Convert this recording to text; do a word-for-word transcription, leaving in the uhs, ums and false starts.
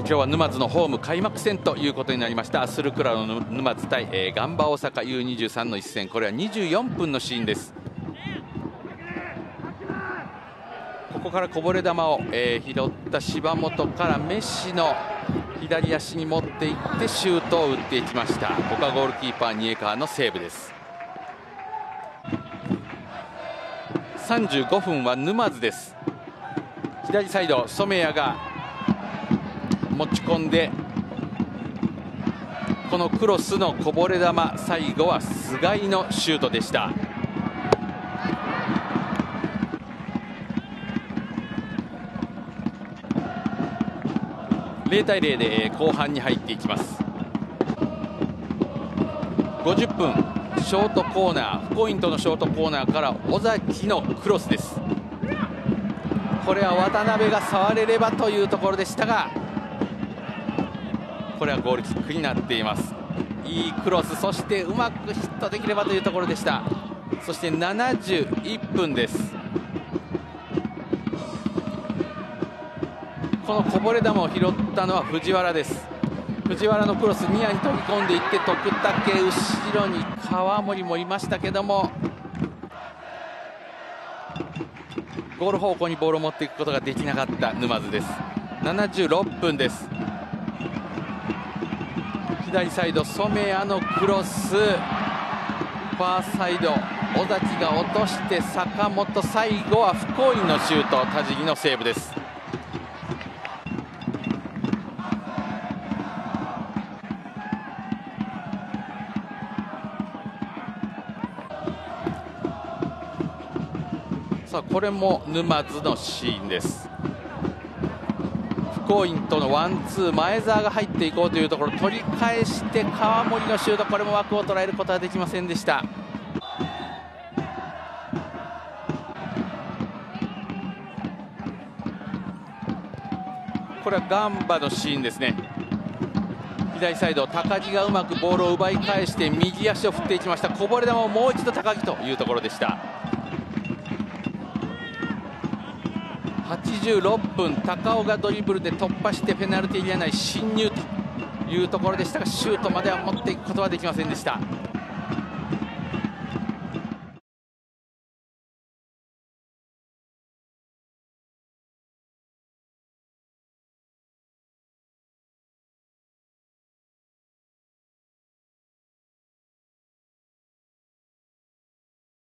今日は沼津のホーム開幕戦ということになりました。アッスルクラブの沼津対、えー、ガンバ大阪 ユーにじゅうさん の一戦、これはにじゅうよんぷんのシーンです。ここからこぼれ球を、えー、拾った芝本からメッシの左足に持っていってシュートを打っていきました。ここはゴールキーパー新川のセーブです。さんじゅうごふんは沼津です。左サイド染谷が持ち込んで、このクロスのこぼれ球、最後は菅井のシュートでした。ゼロたいゼロで後半に入っていきます。ごじゅっぷん、ショートコーナー、ポイントのショートコーナーから尾崎のクロスです。これは渡辺が触れればというところでしたが、これはゴールキックになっています。いいクロス、そしてうまくヒットできればというところでした。そしてななじゅういっぷんです。このこぼれ球を拾ったのは藤原です。藤原のクロス、ニアに飛び込んでいって徳武、後ろに川森もいましたけども、ゴール方向にボールを持っていくことができなかった沼津です。ななじゅうろっぷんです。左サイド染谷のクロス、ファーサイド尾崎が落として坂本、最後は不幸院のシュート、田尻のセーブです。さあこれも沼津のシーンです。不幸院とのワンツー、前澤が入っていこうというところ、取り返して川森のシュート、これも枠を捉えることはできませんでした。これはガンバのシーンですね。左サイド高木がうまくボールを奪い返して右足を振っていきました。こぼれ球をもう一度高木というところでした。はちじゅうろっぷん、高尾がドリブルで突破してペナルティーエリア内侵入というところでしたが、シュートまでは持っていくことはできませんでした。